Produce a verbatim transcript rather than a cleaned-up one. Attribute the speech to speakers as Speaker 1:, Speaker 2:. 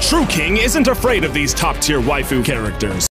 Speaker 1: true king isn't afraid of these top-tier waifu characters.